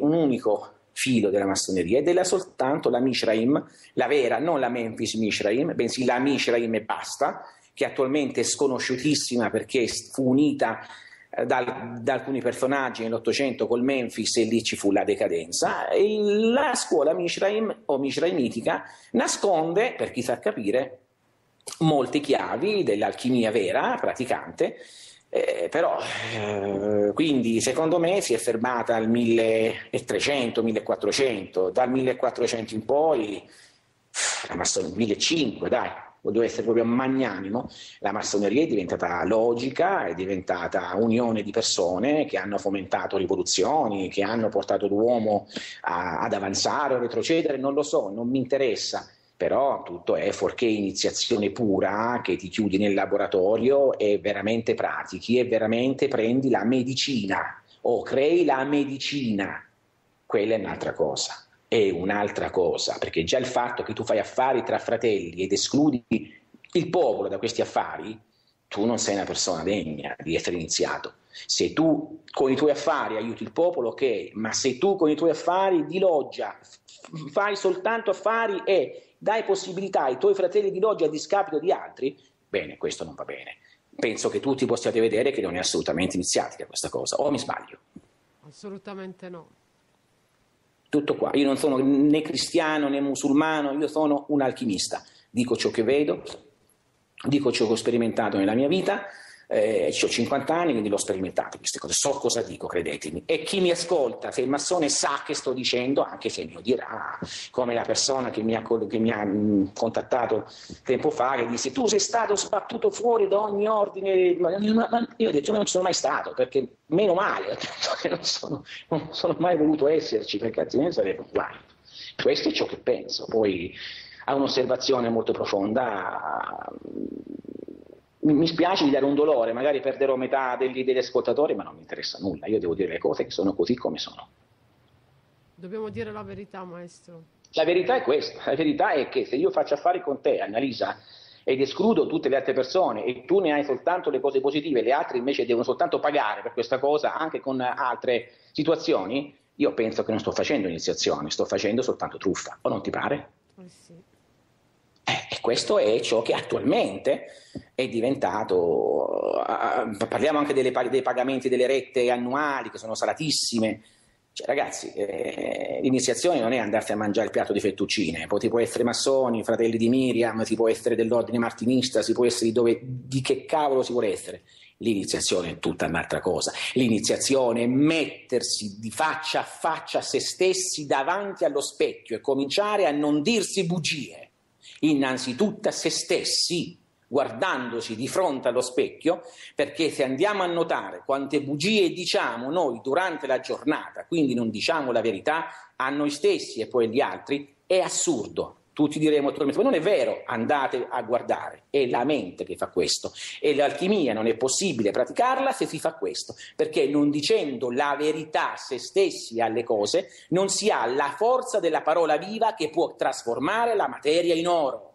un unico filo della massoneria ed è soltanto la Mishraim, la vera, non la Memphis Mishraim, bensì la Mishraim e basta, che attualmente è sconosciutissima perché fu unita da alcuni personaggi nell'Ottocento col Memphis e lì ci fu la decadenza. E la scuola Mishraim o Mishraimitica nasconde, per chi sa capire, molte chiavi dell'alchimia vera, praticante, quindi secondo me si è fermata al 1300-1400, dal 1400 in poi, la massoneria, 1500, dai, voglio essere proprio magnanimo, la massoneria è diventata logica, è diventata unione di persone che hanno fomentato rivoluzioni, che hanno portato l'uomo ad avanzare o retrocedere, non lo so, non mi interessa. Però tutto è fuorché iniziazione pura che ti chiudi nel laboratorio e veramente pratichi e veramente prendi la medicina o crei la medicina. Quella è un'altra cosa, perché già il fatto che tu fai affari tra fratelli ed escludi il popolo da questi affari, tu non sei una persona degna di essere iniziato. Se tu con i tuoi affari aiuti il popolo, ok, ma se tu con i tuoi affari di loggia fai soltanto affari e dai possibilità ai tuoi fratelli di loggia a discapito di altri, bene, questo non va bene. Penso che tutti possiate vedere che non è assolutamente iniziatica questa cosa, o mi sbaglio? Assolutamente no. Tutto qua, io non sono né cristiano né musulmano, io sono un alchimista, dico ciò che vedo, dico ciò che ho sperimentato nella mia vita, ho 50 anni, quindi l'ho sperimentato queste cose, so cosa dico, credetemi. E chi mi ascolta, se il massone sa che sto dicendo, anche se mi dirà, come la persona che mi ha contattato tempo fa, che disse tu sei stato sbattuto fuori da ogni ordine, ma io ho detto non ci sono mai stato, perché meno male, che non sono mai voluto esserci, perché altrimenti sarebbe guai. Questo è ciò che penso, poi ha un'osservazione molto profonda. Mi spiace di dare un dolore, magari perderò metà degli ascoltatori, ma non mi interessa nulla, io devo dire le cose che sono così come sono. Dobbiamo dire la verità, maestro. La verità è questa, la verità è che se io faccio affari con te, Annalisa, ed escludo tutte le altre persone e tu ne hai soltanto le cose positive, le altre invece devono soltanto pagare per questa cosa anche con altre situazioni, io penso che non sto facendo iniziazione, sto facendo soltanto truffa, o non ti pare? Sì. E questo è ciò che attualmente è diventato, parliamo anche dei pagamenti delle rette annuali che sono salatissime, cioè, ragazzi, l'iniziazione non è andarsi a mangiare il piatto di fettuccine, poi si può essere massoni, fratelli di Miriam, si può essere dell'ordine martinista, si può essere di che cavolo si vuole essere. L'iniziazione è tutta un'altra cosa, l'iniziazione è mettersi di faccia a faccia a se stessi davanti allo specchio e cominciare a non dirsi bugie. Innanzitutto a se stessi, guardandosi di fronte allo specchio, perché se andiamo a notare quante bugie diciamo noi durante la giornata, quindi non diciamo la verità a noi stessi e poi agli altri, è assurdo. Tutti diremo, ma non è vero, andate a guardare, è la mente che fa questo e l'alchimia non è possibile praticarla se si fa questo, perché non dicendo la verità a se stessi e alle cose non si ha la forza della parola viva che può trasformare la materia in oro.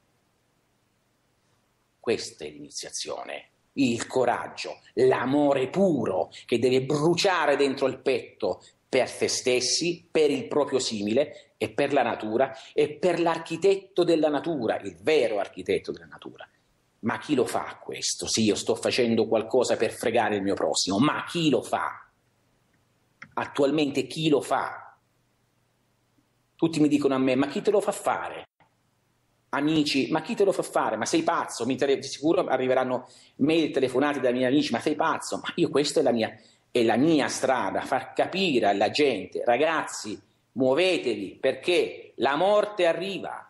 Questa è l'iniziazione, il coraggio, l'amore puro che deve bruciare dentro il petto per se stessi, per il proprio simile e per la natura e per l'architetto della natura, il vero architetto della natura. Ma chi lo fa questo? Sì, io sto facendo qualcosa per fregare il mio prossimo, ma chi lo fa? Attualmente chi lo fa? Tutti mi dicono a me, ma chi te lo fa fare? Amici, ma chi te lo fa fare? Ma sei pazzo? Di sicuro arriveranno mail, telefonate dai miei amici, ma sei pazzo? Ma io questa è la mia strada, far capire alla gente, ragazzi, muovetevi perché la morte arriva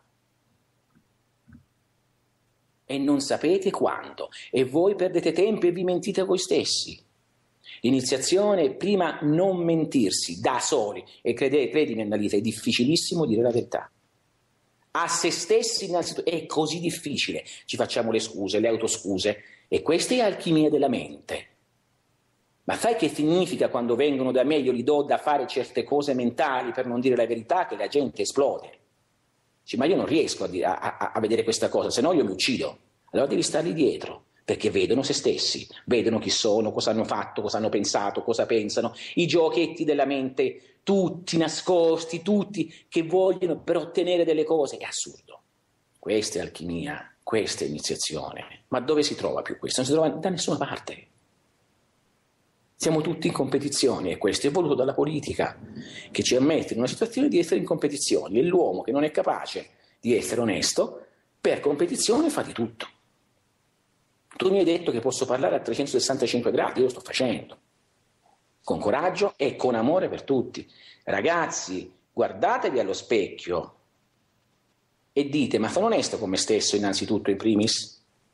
e non sapete quando e voi perdete tempo e vi mentite voi stessi. L'iniziazione è prima non mentirsi da soli e credimi Annalisa, è difficilissimo dire la verità. A se stessi innanzitutto è così difficile, ci facciamo le scuse, le autoscuse e questa è alchimia della mente. Ma sai che significa quando vengono da me, io gli do da fare certe cose mentali per non dire la verità, che la gente esplode. Dici, ma io non riesco a vedere questa cosa, se no io mi uccido. Allora devi stargli dietro, perché vedono se stessi, vedono chi sono, cosa hanno fatto, cosa hanno pensato, cosa pensano, i giochetti della mente tutti nascosti, tutti che vogliono per ottenere delle cose. È assurdo. Questa è alchimia, questa è iniziazione. Ma dove si trova più questo? Non si trova da nessuna parte. Siamo tutti in competizione e questo è voluto dalla politica, che ci ammette in una situazione di essere in competizione. E l'uomo che non è capace di essere onesto, per competizione fa di tutto. Tu mi hai detto che posso parlare a 365 gradi, io lo sto facendo, con coraggio e con amore per tutti. Ragazzi, guardatevi allo specchio e dite, ma sono onesto con me stesso innanzitutto in primis?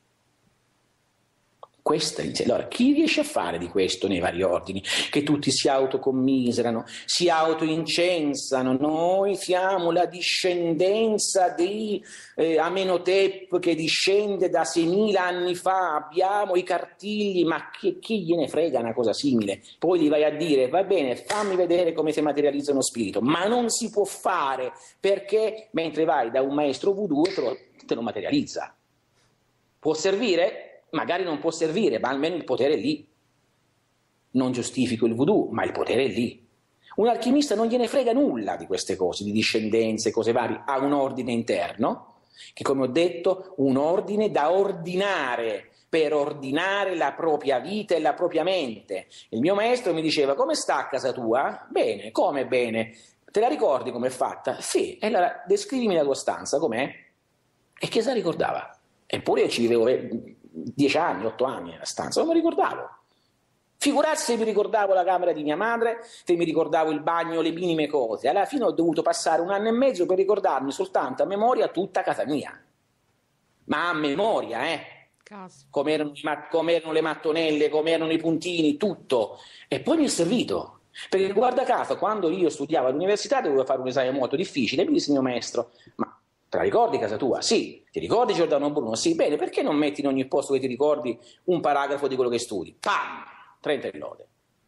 Allora, chi riesce a fare di questo nei vari ordini? Che tutti si autocommiserano, si autoincensano. Noi siamo la discendenza di Amenhotep che discende da 6.000 anni fa, abbiamo i cartigli, ma chi gliene frega una cosa simile? Poi gli vai a dire, va bene, fammi vedere come si materializza uno spirito, ma non si può fare perché mentre vai da un maestro voodoo te lo materializza. Può servire? Magari non può servire, ma almeno il potere è lì. Non giustifico il voodoo, ma il potere è lì. Un alchimista non gliene frega nulla di queste cose, di discendenze, cose varie. Ha un ordine interno, che come ho detto, un ordine da ordinare, per ordinare la propria vita e la propria mente. Il mio maestro mi diceva, come sta a casa tua? Bene, come bene? Te la ricordi com'è fatta? Sì, e allora descrivimi la tua stanza, com'è? E che se la ricordava? Eppure io ci vivevo 10 anni, 8 anni nella stanza, non mi ricordavo. Figurarsi se mi ricordavo la camera di mia madre, se mi ricordavo il bagno, le minime cose. Alla fine ho dovuto passare 1 anno e mezzo per ricordarmi soltanto a memoria tutta casa mia. Ma a memoria, come erano le mattonelle, come erano i puntini, tutto. E poi mi è servito. Perché guarda caso, quando io studiavo all'università dovevo fare un esame molto difficile, mi disse il mio maestro, ma te la ricordi casa tua? Sì. Ti ricordi Giordano Bruno? Sì. Bene, perché non metti in ogni posto che ti ricordi un paragrafo di quello che studi? Pam! 30 e lode.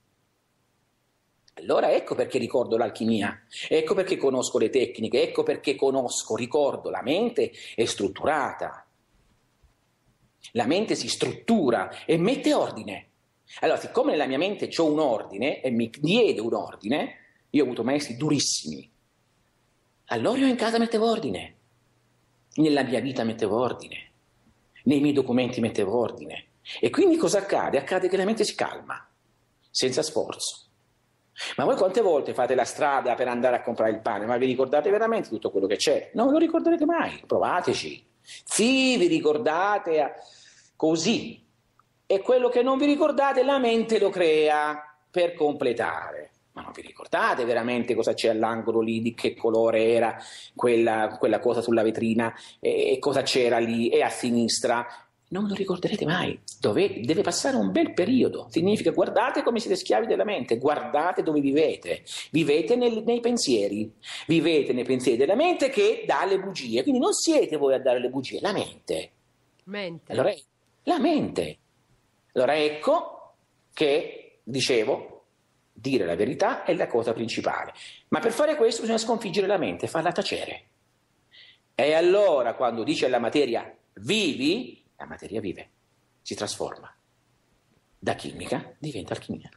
Allora ecco perché ricordo l'alchimia, ecco perché conosco le tecniche, ecco perché ricordo, la mente è strutturata. La mente si struttura e mette ordine. Allora, siccome nella mia mente c'ho un ordine e mi diede un ordine, io ho avuto maestri durissimi, allora io in casa mettevo ordine. Nella mia vita mettevo ordine, nei miei documenti mettevo ordine. E quindi cosa accade? Accade che la mente si calma, senza sforzo. Ma voi quante volte fate la strada per andare a comprare il pane? Ma vi ricordate veramente tutto quello che c'è? Non lo ricorderete mai, provateci. Sì, vi ricordate così. E quello che non vi ricordate la mente lo crea per completare. Ma non vi ricordate veramente cosa c'è all'angolo lì, di che colore era quella cosa sulla vetrina e cosa c'era lì e a sinistra? Non lo ricorderete mai. Deve passare un bel periodo. Significa guardate come siete schiavi della mente, guardate dove vivete. Vivete nei pensieri. Vivete nei pensieri della mente che dà le bugie. Quindi non siete voi a dare le bugie, la mente. Allora, la mente. Allora ecco che, dicevo, dire la verità è la cosa principale. Ma per fare questo bisogna sconfiggere la mente, farla tacere. E allora quando dice alla materia vivi, la materia vive, si trasforma. Da chimica diventa alchimia.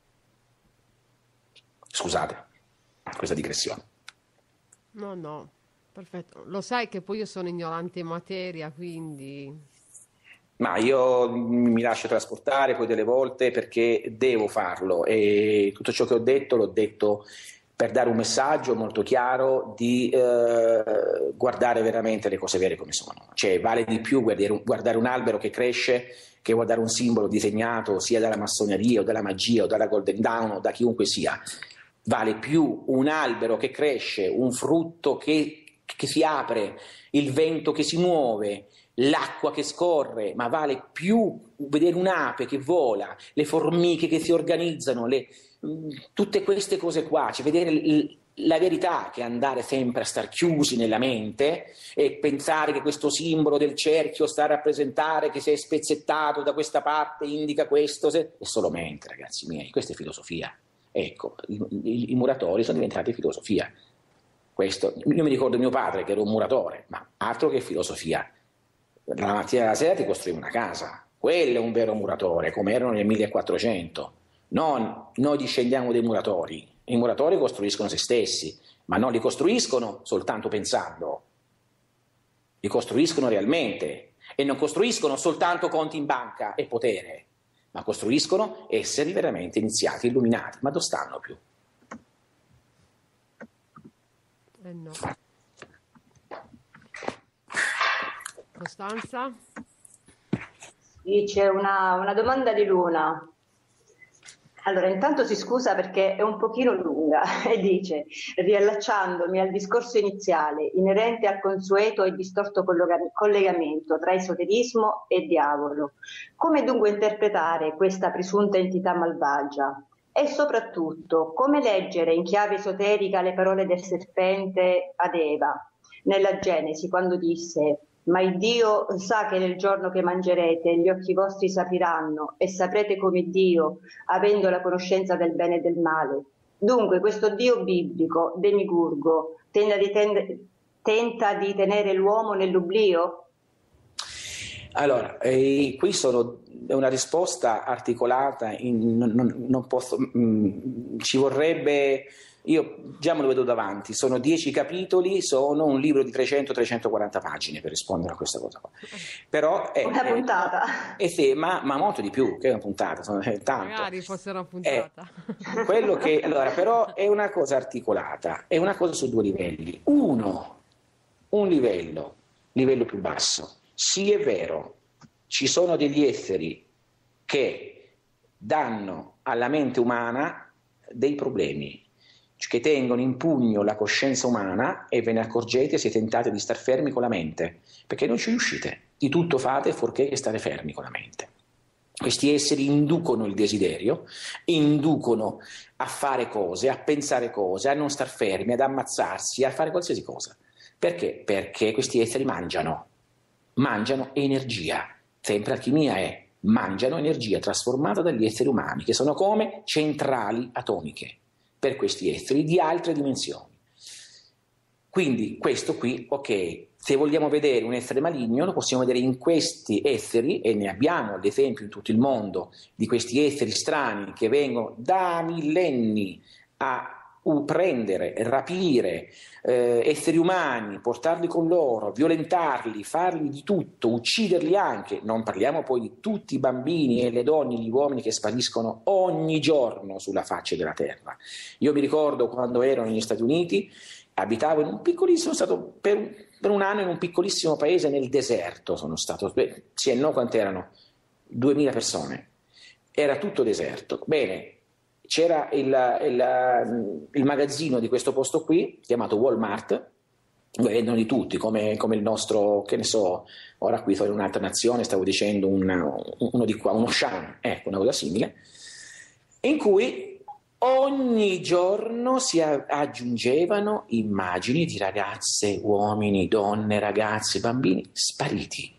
Scusate questa digressione. No, perfetto. Lo sai che poi io sono ignorante in materia, quindi... Ma io mi lascio trasportare poi delle volte perché devo farlo e tutto ciò che ho detto l'ho detto per dare un messaggio molto chiaro di guardare veramente le cose vere come sono. Cioè vale di più guardare un albero che cresce che guardare un simbolo disegnato sia dalla massoneria o dalla magia o dalla Golden Dawn o da chiunque sia. Vale più un albero che cresce, un frutto che si apre, il vento che si muove, l'acqua che scorre, ma vale più vedere un'ape che vola, le formiche che si organizzano, tutte queste cose qua, cioè vedere la verità che andare sempre a star chiusi nella mente e pensare che questo simbolo del cerchio sta a rappresentare che se è spezzettato da questa parte indica questo, è solo mente, ragazzi miei, questa è filosofia. Ecco, i muratori sono diventati filosofia. Questo, io mi ricordo mio padre che era un muratore, ma altro che filosofia. La mattina e la sera ti costruivi una casa, quello è un vero muratore, come erano nel 1400. Noi discendiamo dei muratori, I muratori costruiscono se stessi, ma non li costruiscono soltanto pensando, li costruiscono realmente e non costruiscono soltanto conti in banca e potere, ma costruiscono esseri veramente iniziati, illuminati. Ma dove stanno più? No. Costanza? Sì, c'è una domanda di Luna. Allora, intanto si scusa perché è un pochino lunga e dice, riallacciandomi al discorso iniziale, inerente al consueto e distorto collegamento tra esoterismo e diavolo, come dunque interpretare questa presunta entità malvagia? E soprattutto, come leggere in chiave esoterica le parole del serpente ad Eva, nella Genesi, quando disse «Ma il Dio sa che nel giorno che mangerete gli occhi vostri s'apriranno e saprete come Dio, avendo la conoscenza del bene e del male». Dunque questo Dio biblico, demigurgo, tenta di tenere l'uomo nell'oblio? Allora, qui è una risposta articolata, non posso, ci vorrebbe, io già me lo vedo davanti, sono 10 capitoli, sono un libro di 300-340 pagine per rispondere a questa cosa qua. Però una puntata. Sì, ma molto di più che una puntata, tanto. Magari fosse una puntata. Quello che, allora, però è una cosa articolata, è una cosa su 2 livelli. Un livello più basso. Sì, è vero, ci sono degli esseri che danno alla mente umana dei problemi, che tengono in pugno la coscienza umana e ve ne accorgete se tentate di star fermi con la mente, perché non ci riuscite, di tutto fate fuorché stare fermi con la mente. Questi esseri inducono il desiderio, inducono a fare cose, a pensare cose, a non star fermi, ad ammazzarsi, a fare qualsiasi cosa. Perché? Perché questi esseri mangiano energia, sempre alchimia è, mangiano energia trasformata dagli esseri umani, che sono come centrali atomiche per questi esseri di altre dimensioni. Quindi questo qui, ok, se vogliamo vedere un essere maligno lo possiamo vedere in questi esseri, e ne abbiamo ad esempio in tutto il mondo di questi esseri strani che vengono da millenni a prendere, rapire esseri umani, portarli con loro, violentarli, farli di tutto, ucciderli anche. Non parliamo poi di tutti i bambini e le donne e gli uomini che spariscono ogni giorno sulla faccia della terra. Io mi ricordo quando ero negli Stati Uniti, abitavo in un piccolissimo, sono stato per un anno in un piccolissimo paese nel deserto, sono stato, sì e no, quante erano? 2000 persone, era tutto deserto. Bene, c'era il magazzino di questo posto qui, chiamato Walmart, dove vendono di tutti, come il nostro, che ne so, ora qui sono in un'altra nazione, stavo dicendo uno di qua, uno Auchan, ecco, una cosa simile, in cui ogni giorno si aggiungevano immagini di ragazze, uomini, donne, ragazzi, bambini spariti.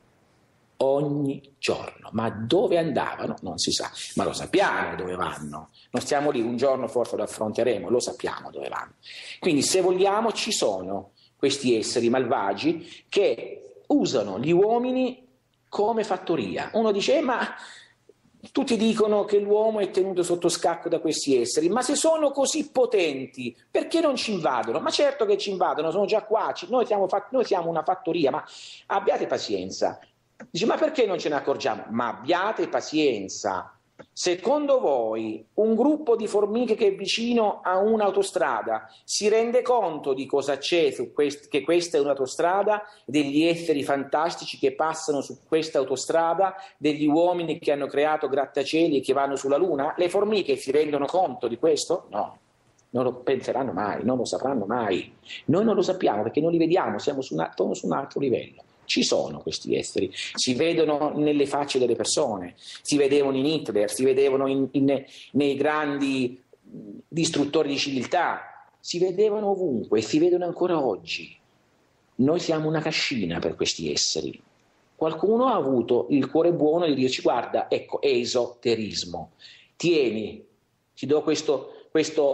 Ogni giorno. Ma dove andavano? Non si sa. Ma lo sappiamo dove vanno. Non stiamo lì, un giorno forse lo affronteremo, lo sappiamo dove vanno. Quindi se vogliamo ci sono questi esseri malvagi che usano gli uomini come fattoria. Uno dice, ma tutti dicono che l'uomo è tenuto sotto scacco da questi esseri, ma se sono così potenti, perché non ci invadono? Ma certo che ci invadono, sono già qua, noi siamo una fattoria, ma abbiate pazienza. Dice, ma perché non ce ne accorgiamo? Ma abbiate pazienza. Secondo voi un gruppo di formiche che è vicino a un'autostrada si rende conto di cosa c'è che questa è un'autostrada, degli esseri fantastici che passano su questa autostrada, degli uomini che hanno creato grattacieli e che vanno sulla Luna? Le formiche si rendono conto di questo? No, non lo penseranno mai, non lo sapranno mai. Noi non lo sappiamo perché non li vediamo, siamo su un altro livello. Ci sono questi esseri, si vedono nelle facce delle persone, si vedevano in Hitler, si vedevano nei grandi distruttori di civiltà, si vedevano ovunque e si vedono ancora oggi. Noi siamo una cascina per questi esseri. Qualcuno ha avuto il cuore buono di dirci, guarda, ecco, esoterismo, tieni, ti do questo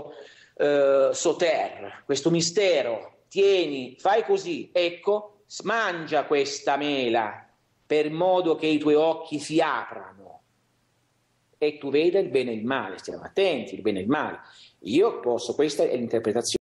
soter, questo mistero, tieni, fai così, ecco, mangia questa mela per modo che i tuoi occhi si aprano. e tu veda il bene e il male, stiamo attenti, il bene e il male. Io posso, questa è l'interpretazione